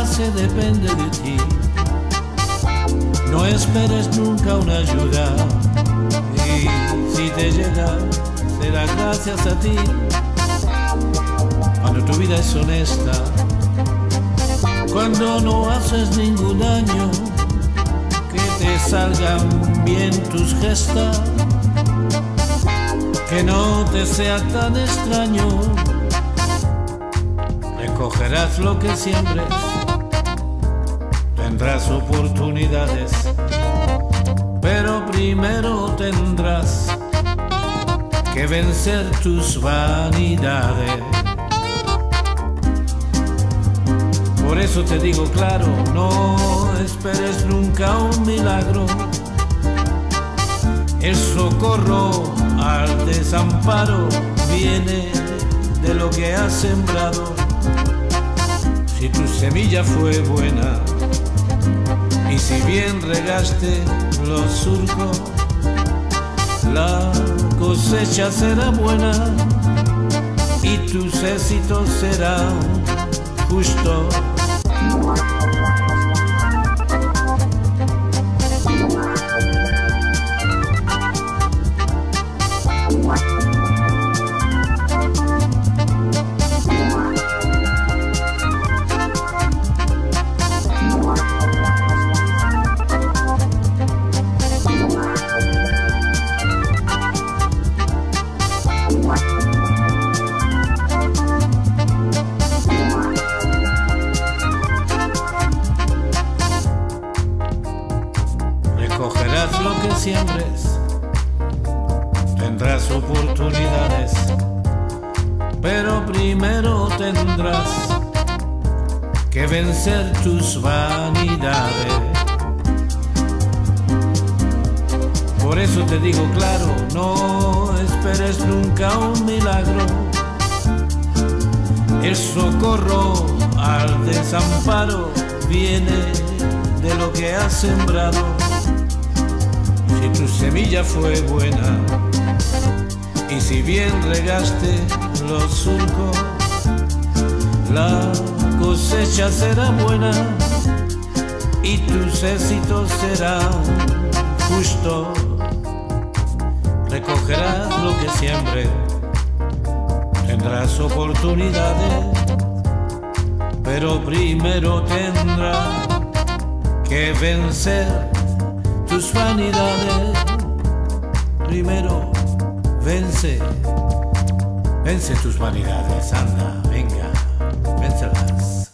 pase depende de ti. No esperes nunca una ayuda, y si te llega será gracias a ti. Cuando tu vida es honesta, cuando no haces ningún daño, que te salgan bien tus gestas, que no te sea tan extraño. Recogerás lo que siembres, tendrás oportunidades, pero primero tendrás que vencer tus vanidades. Por eso te digo claro, no esperes nunca un milagro. El socorro al desamparo viene de lo que has sembrado. Si tu semilla fue buena y si bien regaste los surcos, la cosecha será buena y tus éxitos serán justos. Recogerás lo que siembres, tendrás oportunidades, pero primero tendrás que vencer tus vanidades. Por eso te digo claro, no esperes nunca un milagro. El socorro al desamparo viene de lo que has sembrado. Si tu semilla fue buena y si bien regaste los surcos, la cosecha será buena y tus éxitos serán justos. Recogerás lo que siembres, tendrás oportunidades, pero primero tendrás que vencer tus vanidades. Primero vence tus vanidades, anda, venga, véncelas.